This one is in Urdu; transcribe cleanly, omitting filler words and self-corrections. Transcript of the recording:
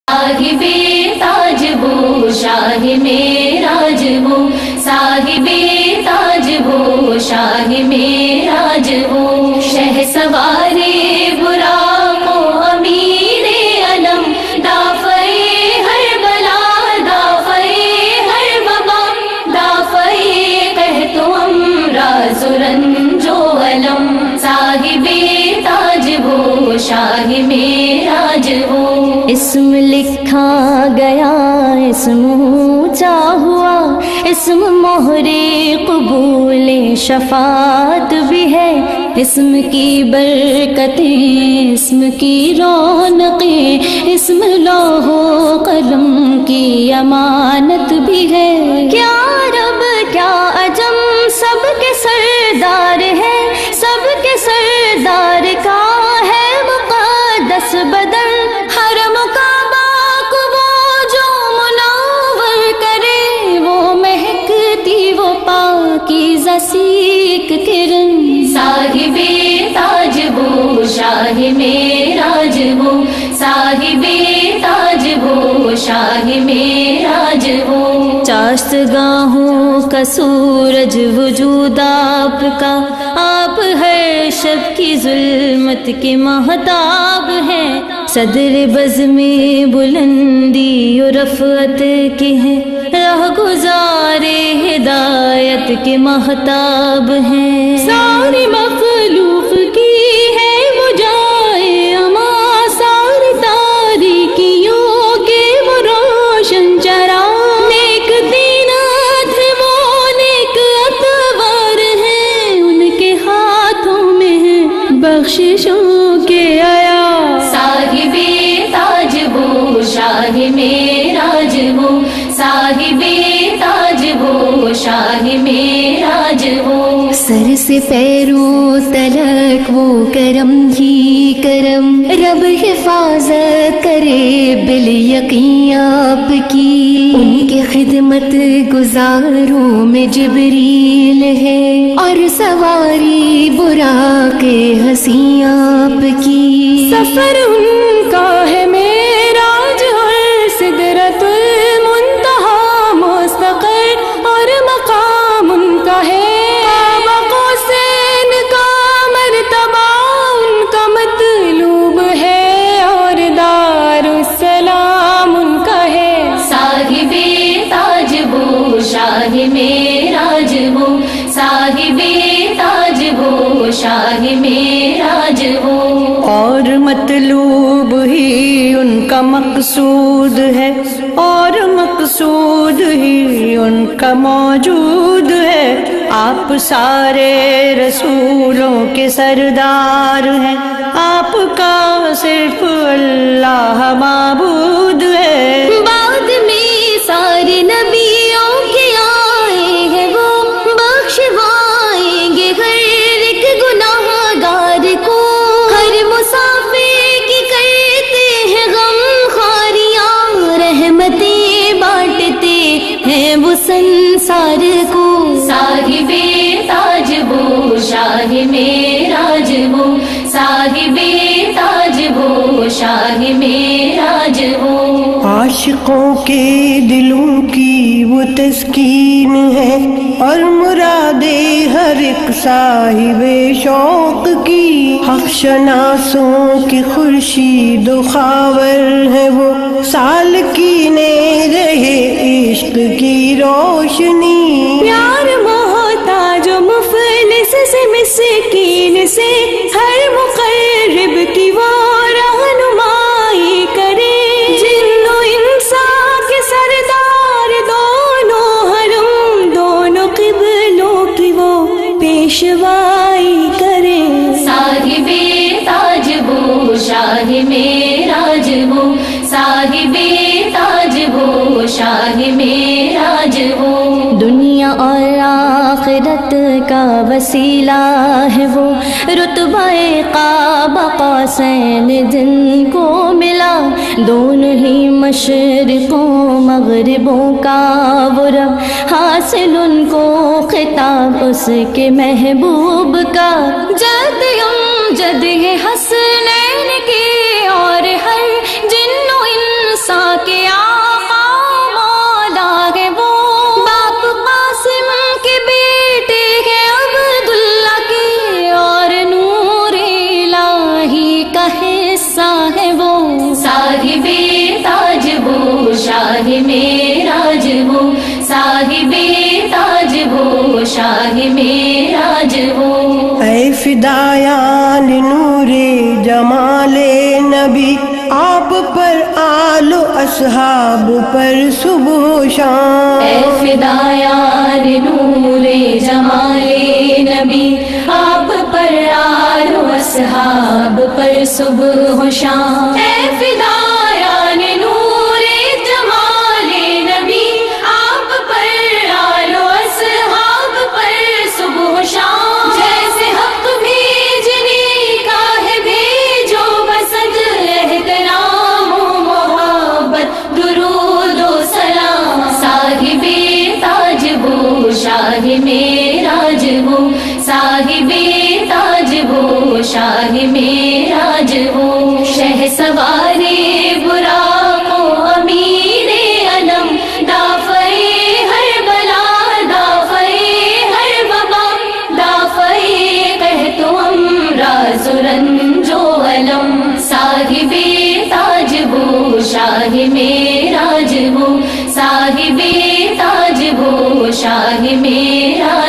صاحب تاج وہ شاہ معراج وہ، صاحب تاج وہ شاہ معراج وہ، شہ سوارے براق و امیر علم، دافع ہر بلا دافع ہر وبا، دافع قحط و امراض و رنج و الم، صاحب تاج وہ شاہ معراج وہ۔ اسم لکھا گیا اسم اونچا ہوا، اسم مہر قبول شفاعت بھی ہے، اسم کی برکتیں اسم کی رونقیں، اسم لوح و قلم کی امانت بھی ہے۔ کیا عرب کیا عجم سب کے سردار ہے، سب کے سردار کا ہے مقدس بدن، حرم کعبہ کو وہ جو منور کرے، وہ مہکتی وہ پاکیزہ سیک کرن، صاحب تاج وہ شاہ معراج وہ، صاحب تاج وہ شاہ معراج وہ۔ چاشت گاہوں کا سورج وجود آپ کا، آپ ہر شب کی ظلمت کے مہتاب ہیں، صدر بزم بلندی و رفعت کے ہیں، راہ گزار ہدایت کے مہتاب ہیں، ساری مخلوق کی ہے وہ جائے اما، ساری تاریکیوں کے وہ روشن چراغ، نیک دینات ہے وہ نیک اتوار ہیں، ان کے ہاتھوں میں ہے بخششوں کے آیا، صاحب تاج وہ شاہ معراج وہ، صاحب تاج وہ شاہ معراج وہ۔ سر سے پیروں تلک وہ کرم ہی کرم، رب حفاظت کرے بالیقین آپ کی، ان کے خدمت گزاروں میں جبریل ہے، اور سواری براق حسین آپ کی، سفر ان کا ہے معراج اور سدرۃ المنتہا مستقر، اور مقام ان کا ہے قاب قوسین کا مرتبہ، ان کا مطلوب ہے اور دار السلام ان کا ہے، صاحب تاج وہ شاہ معراج وہ، صاحب تاج وہ شاہ معراج وہ۔ اور مطلوب ہی ان کا مقصود ہے، اور مقصود ہی ان کا موجود ہے، آپ سارے رسولوں کے سردار ہیں، آپ کا صرف اللہ معبود ہے، بعد میں سارے نبیوں کے آئے ہیں وہ، بخشوائیں گے ہر ایک گناہ گار کو، ہر مسافر کی کرتے ہیں غم خاریاں، رحمتیں بانٹتے ہیں وہ سنسار کو، صاحب تاج وہ شاہ معراج وہ، صاحب تاج وہ شاہ معراج وہ۔ عاشقوں کے دلوں کی وہ تسکین ہے، اور مراد ہر ایک صاحب شوق کی، حق شناسوں کی خورشید و خاور ہے وہ، سالکین رہے عشق کی روشنی، پیار محتاج و مفلس سے مسکین سے، ہر مقرب کی وہ رہنمائی کرے، جن و انسان کے سردار دونوں حرم، دونوں قبلوں کی وہ پیشوائی کرے، صاحب تاج وہ شاہ معراج وہ، صاحب تاج وہ شاہ معراج وہ۔ دنیا اور آخرت کا وسیلہ ہے وہ، رتبہ قاب قوسین جن کو ملا، دونوں ہی مشرقوں مغربوں کا وہ رب، حاصل ان کو خطاب اس کے محبوب کا، جد امجد ہے حسنین کے، اور ہر جن و انسان شاہ معراج وہ اے فدایان نور جمال نبی، آپ پر آل و اصحاب پر صبح و شام، اے فدایان نور جمال نبی، آپ پر آل و اصحاب پر صبح و شام، اے فدایان نور جمال نبی، آپ پر آل و اصحاب پر صبح و شام، جیسے حق بھیجنے کا ہے بھیجو بسد احترام و محبت درود و سلام، صاحب تاج وہ شاہ معراج وہ، صاحب تاج وہ شاہ معراج وہ، شہ سوارے براق و امیر علم، دافعے ہر بلا دافعے ہر وبا، دافعے قحط و امراض و رنج و الم، صاحب تاج وہ شاہ معراج وہ، صاحب تاج وہ شاہ معراج